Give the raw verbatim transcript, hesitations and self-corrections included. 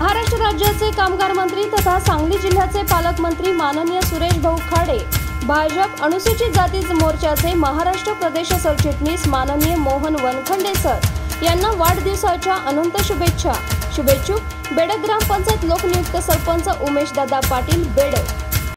महाराष्ट्र राज्याचे कामगार मंत्री तथा सांगली जिल्ह्याचे पालकमंत्री माननीय सुरेश भाऊ खाडे, भाजप अनुसूचित जाती मोर्चाचे महाराष्ट्र प्रदेश सरचिटणीस माननीय मोहन वनखंडे सर यांना वाढदिवसाच्या अनंत शुभेच्छा। शुभेच्छुक बेडग ग्रामपंचायत लोकनियुक्त सरपंच उमेश दादा पाटील बेडग।